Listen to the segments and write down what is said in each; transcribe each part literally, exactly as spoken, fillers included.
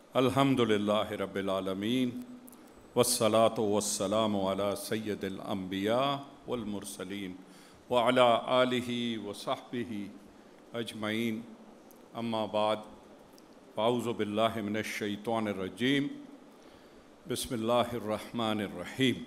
الحمدللہ رب العالمین والصلاة والسلام علی سید الانبیاء والمرسلین وعلی آلہ وصحبہ اجمعین اما بعد فاعوذ باللہ من الشیطان الرجیم بسم اللہ الرحمن الرحیم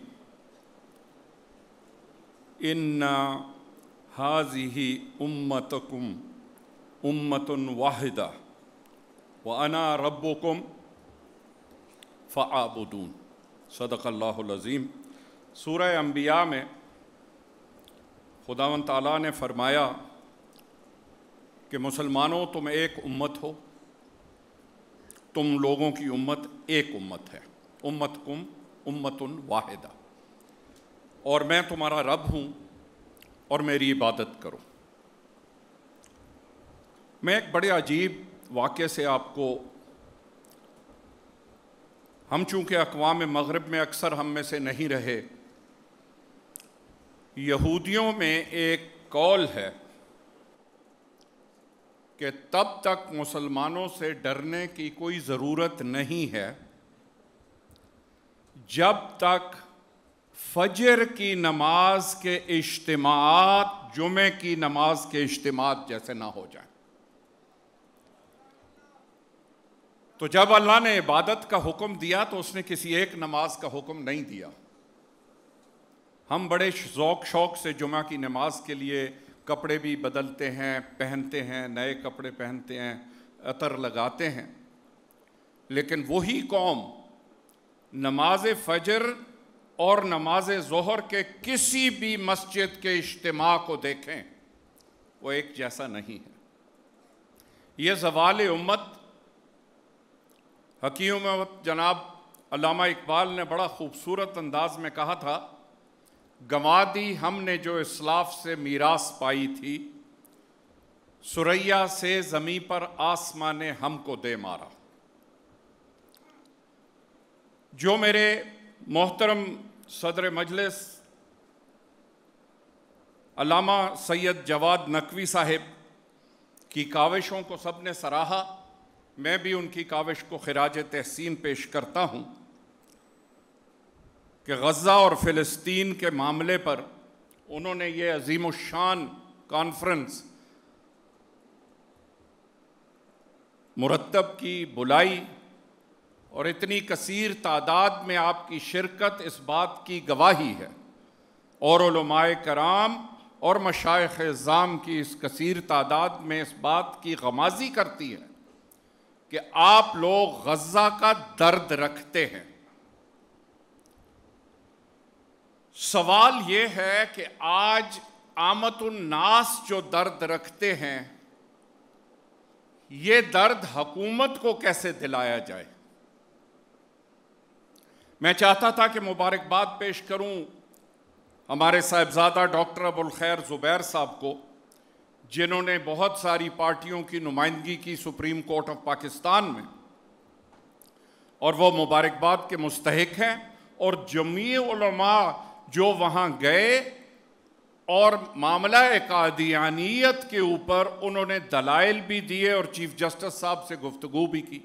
ان ھذہ امتکم امۃ واحدہ وَأَنَا رَبُّكُمْ فَاعْبُدُونِ صدق اللہ العظیم۔ سورہ انبیاء میں خداوند تعالیٰ نے فرمایا کہ مسلمانوں تم ایک امت ہو، تم لوگوں کی امت ایک امت ہے، امتکم امۃ واحدہ، اور میں تمہارا رب ہوں اور میری عبادت کرو۔ میں ایک بڑے عجیب واقعے سے آپ کو، ہم چونکہ اقوام مغرب میں اکثر ہم میں سے نہیں رہے، یہودیوں میں ایک قول ہے کہ تب تک مسلمانوں سے ڈرنے کی کوئی ضرورت نہیں ہے جب تک فجر کی نماز کے اجتماعات جمعہ کی نماز کے اجتماعات جیسے نہ ہو جائیں۔ تو جب اللہ نے عبادت کا حکم دیا تو اس نے کسی ایک نماز کا حکم نہیں دیا۔ ہم بڑے ذوق شوق سے جمعہ کی نماز کے لیے کپڑے بھی بدلتے ہیں، پہنتے ہیں، نئے کپڑے پہنتے ہیں، عطر لگاتے ہیں، لیکن وہی قوم نماز فجر اور نماز ظہر کے کسی بھی مسجد کے اجتماع کو دیکھیں، وہ ایک جیسا نہیں ہے۔ یہ زوال امت، حکیم جناب علامہ اقبال نے بڑا خوبصورت انداز میں کہا تھا، گنوا دی ہم نے جو اسلاف سے میراث پائی تھی، ثریا سے زمیں پر آسمان نے ہم کو دے مارا۔ جو میرے محترم صدر مجلس علامہ سید جواد نقوی صاحب کی کاوشوں کو سب نے سراہا، میں بھی ان کی کاوش کو خراج تحسین پیش کرتا ہوں کہ غزہ اور فلسطین کے معاملے پر انہوں نے یہ عظیم الشان کانفرنس مرتب کی، بلائی، اور اتنی کثیر تعداد میں آپ کی شرکت اس بات کی گواہی ہے، اور علماء کرام اور مشائخ اعظام کی اس کثیر تعداد میں اس بات کی غمازی کرتی ہے کہ آپ لوگ غزہ کا درد رکھتے ہیں۔ سوال یہ ہے کہ آج عامت الناس جو درد رکھتے ہیں، یہ درد حکومت کو کیسے دلایا جائے؟ میں چاہتا تھا کہ مبارکباد پیش کروں ہمارے صاحبزادہ ڈاکٹر ابو الخیر زبیر صاحب کو، جنہوں نے بہت ساری پارٹیوں کی نمائندگی کی سپریم کورٹ آف پاکستان میں، اور وہ مبارکباد کے مستحق ہیں، اور جمیع علماء جو وہاں گئے اور معاملہ قادیانیت کے اوپر انہوں نے دلائل بھی دیے اور چیف جسٹس صاحب سے گفتگو بھی کی۔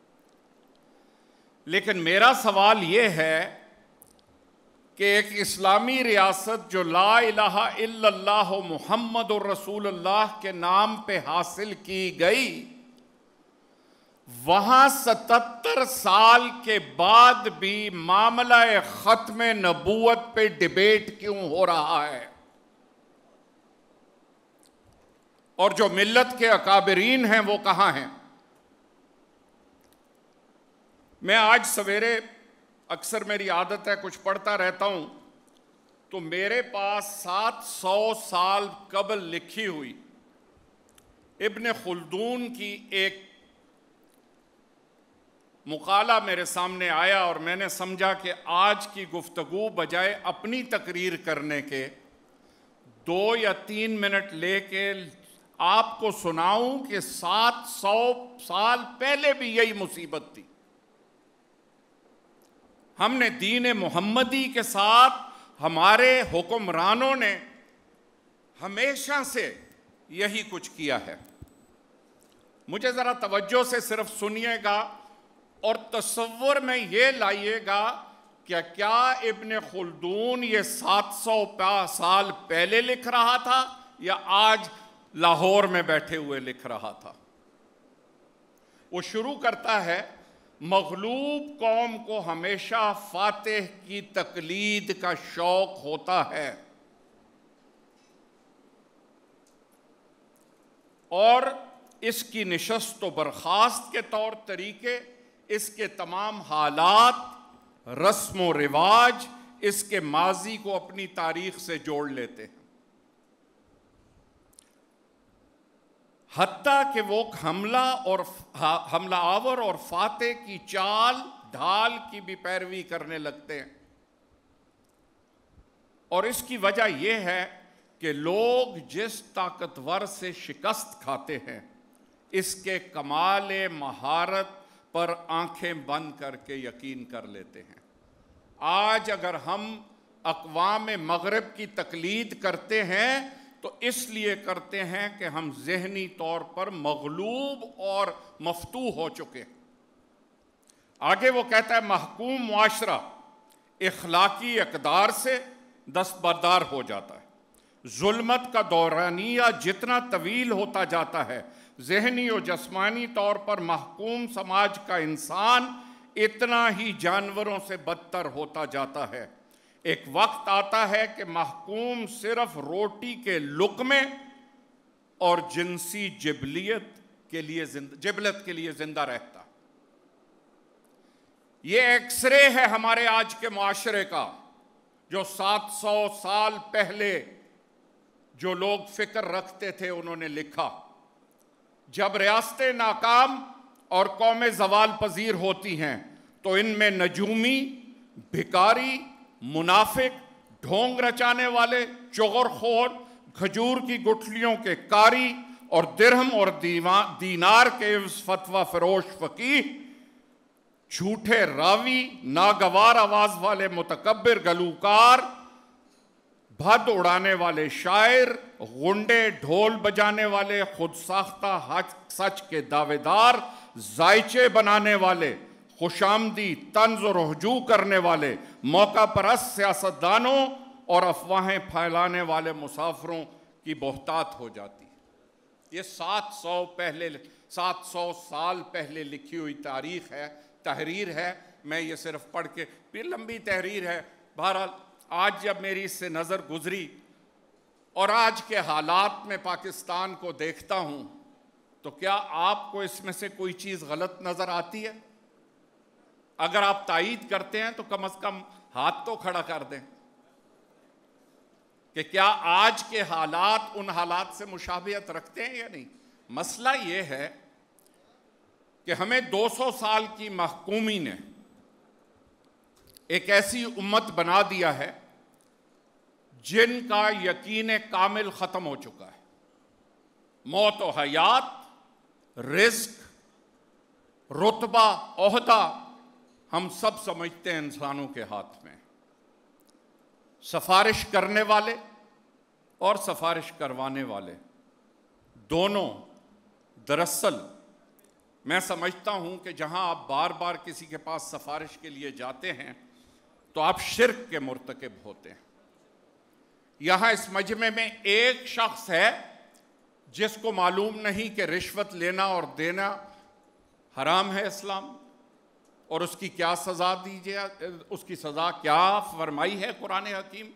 لیکن میرا سوال یہ ہے کہ ایک اسلامی ریاست جو لا الہ الا اللہ محمد الرسول اللہ کے نام پہ حاصل کی گئی، وہاں ستتر سال کے بعد بھی معاملہ ختم نبوت پہ ڈیبیٹ کیوں ہو رہا ہے؟ اور جو ملت کے اکابرین ہیں وہ کہاں ہیں؟ میں آج سویرے، اکثر میری عادت ہے کچھ پڑھتا رہتا ہوں، تو میرے پاس سات سو سال قبل لکھی ہوئی ابن خلدون کی ایک مقالہ میرے سامنے آیا، اور میں نے سمجھا کہ آج کی گفتگو بجائے اپنی تقریر کرنے کے دو یا تین منٹ لے کے آپ کو سناؤں کہ سات سو سال پہلے بھی یہی مصیبت تھی۔ ہم نے دین محمدی کے ساتھ، ہمارے حکمرانوں نے ہمیشہ سے یہی کچھ کیا ہے۔ مجھے ذرا توجہ سے صرف سنیے گا، اور تصور میں یہ لائیے گا کہ کیا ابن خلدون یہ سات سو سال پہلے لکھ رہا تھا یا آج لاہور میں بیٹھے ہوئے لکھ رہا تھا؟ وہ شروع کرتا ہے، مغلوب قوم کو ہمیشہ فاتح کی تقلید کا شوق ہوتا ہے، اور اس کی نشست و برخاست کے طور طریقے، اس کے تمام حالات، رسم و رواج اس کے ماضی کو اپنی تاریخ سے جوڑ لیتے ہیں، حتیٰ کہ وہ حملہ اور حملہ آور اور فاتح کی چال ڈھال کی بھی پیروی کرنے لگتے ہیں۔ اور اس کی وجہ یہ ہے کہ لوگ جس طاقتور سے شکست کھاتے ہیں اس کے کمال مہارت پر آنکھیں بند کر کے یقین کر لیتے ہیں۔ آج اگر ہم اقوام مغرب کی تقلید کرتے ہیں تو اس لیے کرتے ہیں کہ ہم ذہنی طور پر مغلوب اور مفتوح ہو چکے ہیں۔ آگے وہ کہتا ہے، محکوم معاشرہ اخلاقی اقدار سے دستبردار ہو جاتا ہے، ظلمت کا دورانیہ جتنا طویل ہوتا جاتا ہے، ذہنی و جسمانی طور پر محکوم سماج کا انسان اتنا ہی جانوروں سے بدتر ہوتا جاتا ہے۔ ایک وقت آتا ہے کہ محکوم صرف روٹی کے لقمے اور جنسی جبلیت کے لیے جبلت کے لیے زندہ رہتا۔ یہ ایکس رے ہے ہمارے آج کے معاشرے کا، جو سات سو سال پہلے جو لوگ فکر رکھتے تھے انہوں نے لکھا۔ جب ریاستیں ناکام اور قومیں زوال پذیر ہوتی ہیں تو ان میں نجومی، بھکاری، منافق، ڈھونگ رچانے والے، چغر خور، کھجور کی گٹھلیوں کے کاری اور درہم اور دینار کے فتویٰ فروش فقیہ، جھوٹے راوی، ناگوار آواز والے متکبر گلوکار، بھد اڑانے والے شاعر، غنڈے ڈھول بجانے والے، خود ساختہ سچ کے دعوے دار، ذائچے بنانے والے، خوش آمدی، طنز و رجوع کرنے والے، موقع پرست سیاستدانوں اور افواہیں پھیلانے والے مسافروں کی بہتات ہو جاتی ہے۔ یہ سات سو پہلے سات سو سال پہلے لکھی ہوئی تاریخ ہے، تحریر ہے۔ میں یہ صرف پڑھ کے، پھر لمبی تحریر ہے۔ بہرحال آج جب میری اس سے نظر گزری اور آج کے حالات میں پاکستان کو دیکھتا ہوں تو کیا آپ کو اس میں سے کوئی چیز غلط نظر آتی ہے؟ اگر آپ تائید کرتے ہیں تو کم از کم ہاتھ تو کھڑا کر دیں کہ کیا آج کے حالات ان حالات سے مشابہت رکھتے ہیں یا نہیں۔ مسئلہ یہ ہے کہ ہمیں دو سو سال کی محکومی نے ایک ایسی امت بنا دیا ہے جن کا یقین کامل ختم ہو چکا ہے۔ موت و حیات، رزق، رتبہ، عہدہ ہم سب سمجھتے ہیں انسانوں کے ہاتھ میں۔ سفارش کرنے والے اور سفارش کروانے والے دونوں، دراصل میں سمجھتا ہوں کہ جہاں آپ بار بار کسی کے پاس سفارش کے لیے جاتے ہیں تو آپ شرک کے مرتکب ہوتے ہیں۔ یہاں اس مجمع میں ایک شخص ہے جس کو معلوم نہیں کہ رشوت لینا اور دینا حرام ہے اسلام، اور اس کی کیا سزا دیجیے، اس کی سزا کیا فرمائی ہے قرآن حکیم۔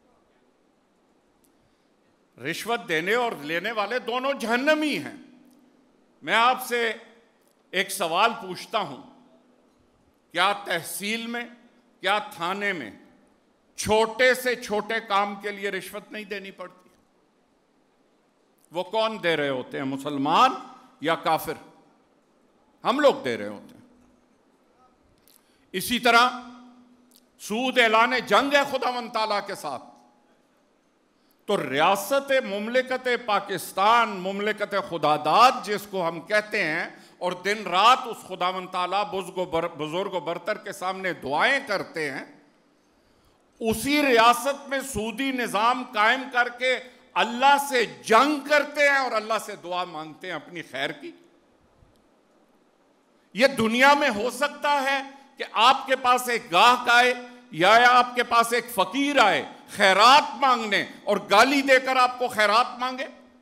رشوت دینے اور لینے والے دونوں جہنمی ہیں۔ میں آپ سے ایک سوال پوچھتا ہوں، کیا تحصیل میں، کیا تھانے میں چھوٹے سے چھوٹے کام کے لیے رشوت نہیں دینی پڑتی؟ وہ کون دے رہے ہوتے ہیں، مسلمان یا کافر؟ ہم لوگ دے رہے ہوتے ہیں۔ اسی طرح سود اعلان جنگ ہے خداوند تعالیٰ کے ساتھ، تو ریاست مملکت پاکستان، مملکت خداداد جس کو ہم کہتے ہیں، اور دن رات اس خداوند تعالیٰ بزرگ و برتر کے سامنے دعائیں کرتے ہیں، اسی ریاست میں سودی نظام قائم کر کے اللہ سے جنگ کرتے ہیں اور اللہ سے دعا مانگتے ہیں اپنی خیر کی۔ یہ دنیا میں ہو سکتا ہے کہ آپ کے پاس ایک گاہک آئے یا آپ کے پاس ایک فقیر آئے خیرات مانگنے اور گالی دے کر آپ کو خیرات مانگے؟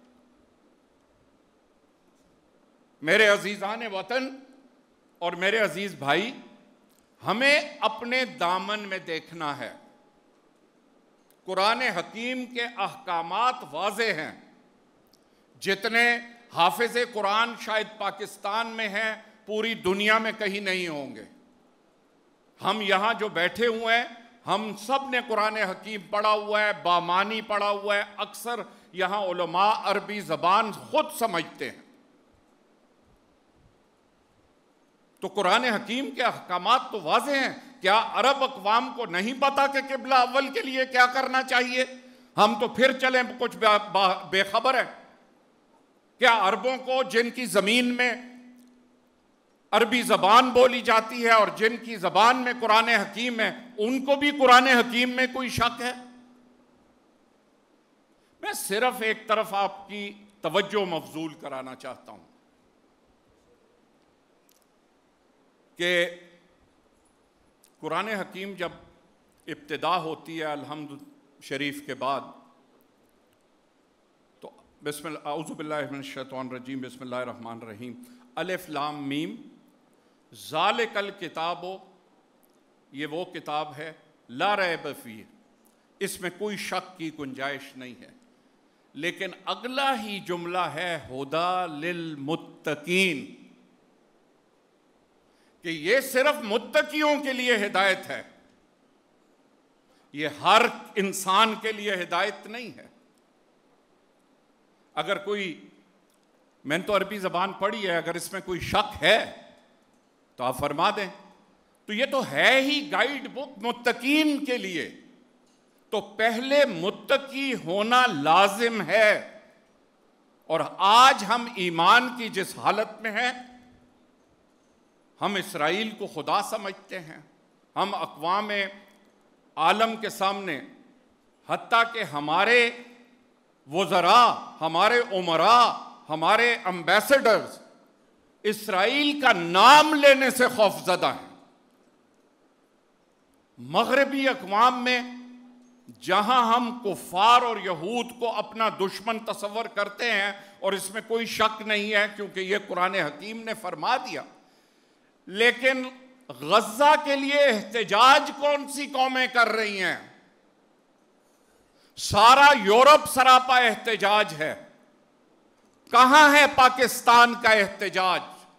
میرے عزیزان وطن اور میرے عزیز بھائی، ہمیں اپنے دامن میں دیکھنا ہے۔ قرآن حکیم کے احکامات واضح ہیں، جتنے حافظ قرآن شاید پاکستان میں ہیں پوری دنیا میں کہیں نہیں ہوں گے۔ ہم یہاں جو بیٹھے ہوئے ہیں ہم سب نے قرآن حکیم پڑھا ہوا ہے، بامانی پڑھا ہوا ہے، اکثر یہاں علماء عربی زبان خود سمجھتے ہیں۔ تو قرآن حکیم کے احکامات تو واضح ہیں۔ کیا عرب اقوام کو نہیں پتا کہ قبلہ اول کے لیے کیا کرنا چاہیے؟ ہم تو پھر چلیں کچھ بے خبر ہیں۔ کیا عربوں کو جن کی زمین میں عربی زبان بولی جاتی ہے اور جن کی زبان میں قرآن حکیم ہے، ان کو بھی قرآن حکیم میں کوئی شک ہے؟ میں صرف ایک طرف آپ کی توجہ مبذول کرانا چاہتا ہوں کہ قرآن حکیم جب ابتدا ہوتی ہے الحمد شریف کے بعد، تو بسم اللہ اعوذ باللہ من الشیطان الرجیم بسم اللہ الرحمن الرحیم الف لام میم ذالک الکتاب، یہ وہ کتاب ہے لا ریب فیہ، اس میں کوئی شک کی گنجائش نہیں ہے۔ لیکن اگلا ہی جملہ ہے ہدی للمتقین، کہ یہ صرف متقیوں کے لیے ہدایت ہے، یہ ہر انسان کے لیے ہدایت نہیں ہے۔ اگر کوئی، میں نے تو عربی زبان پڑھی ہے، اگر اس میں کوئی شک ہے تو آپ فرما دیں۔ تو یہ تو ہے ہی گائیڈ بک متقین کے لیے، تو پہلے متقی ہونا لازم ہے۔ اور آج ہم ایمان کی جس حالت میں ہیں، ہم اسرائیل کو خدا سمجھتے ہیں، ہم اقوام عالم کے سامنے، حتیٰ کہ ہمارے وزراء، ہمارے امراء، ہمارے امبیسڈرز اسرائیل کا نام لینے سے خوف زدہ ہیں۔ مغربی اقوام میں جہاں ہم کفار اور یہود کو اپنا دشمن تصور کرتے ہیں، اور اس میں کوئی شک نہیں ہے کیونکہ یہ قرآن حکیم نے فرما دیا، لیکن غزہ کے لیے احتجاج کون سی قومیں کر رہی ہیں؟ سارا یورپ سراپا احتجاج ہے۔ کہاں ہے پاکستان کا احتجاج؟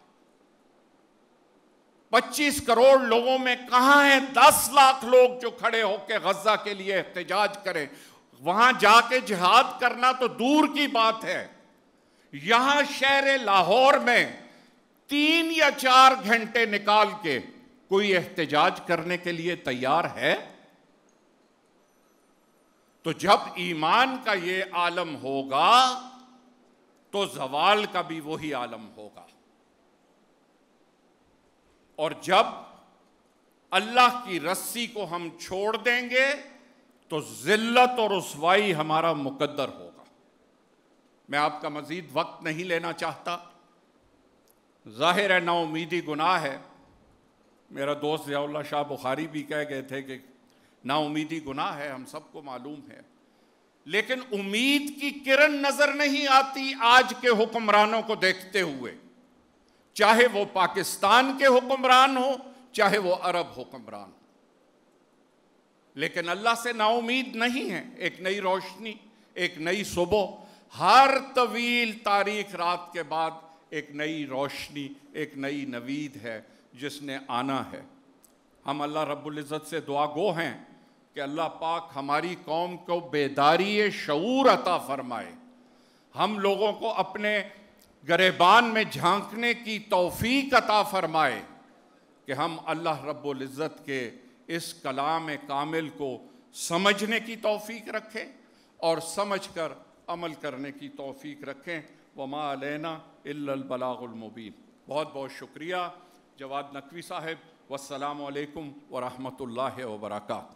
پچیس کروڑ لوگوں میں کہاں ہیں دس لاکھ لوگ جو کھڑے ہو کے غزہ کے لیے احتجاج کریں؟ وہاں جا کے جہاد کرنا تو دور کی بات ہے، یہاں شہر لاہور میں تین یا چار گھنٹے نکال کے کوئی احتجاج کرنے کے لیے تیار ہے؟ تو جب ایمان کا یہ عالم ہوگا تو زوال کا بھی وہی عالم ہوگا، اور جب اللہ کی رسی کو ہم چھوڑ دیں گے تو ذلت اور رسوائی ہمارا مقدر ہوگا۔ میں آپ کا مزید وقت نہیں لینا چاہتا، ظاہر ہے نا امیدی گناہ ہے، میرا دوست ضیاء اللہ شاہ بخاری بھی کہہ گئے تھے کہ نا امیدی گناہ ہے، ہم سب کو معلوم ہے، لیکن امید کی کرن نظر نہیں آتی آج کے حکمرانوں کو دیکھتے ہوئے، چاہے وہ پاکستان کے حکمران ہو چاہے وہ عرب حکمران۔ لیکن اللہ سے نا امید نہیں ہے، ایک نئی روشنی، ایک نئی صبح، ہر طویل تاریخ رات کے بعد ایک نئی روشنی، ایک نئی نوید ہے جس نے آنا ہے۔ ہم اللہ رب العزت سے دعا گو ہیں کہ اللہ پاک ہماری قوم کو بیداری شعور عطا فرمائے، ہم لوگوں کو اپنے گریبان میں جھانکنے کی توفیق عطا فرمائے کہ ہم اللہ رب العزت کے اس کلام کامل کو سمجھنے کی توفیق رکھیں اور سمجھ کر عمل کرنے کی توفیق رکھیں۔ وما علینا الا البلاغ المبین۔ بہت بہت شکریہ جواد نقوی صاحب، والسلام علیکم ورحمۃ اللہ وبرکاتہ۔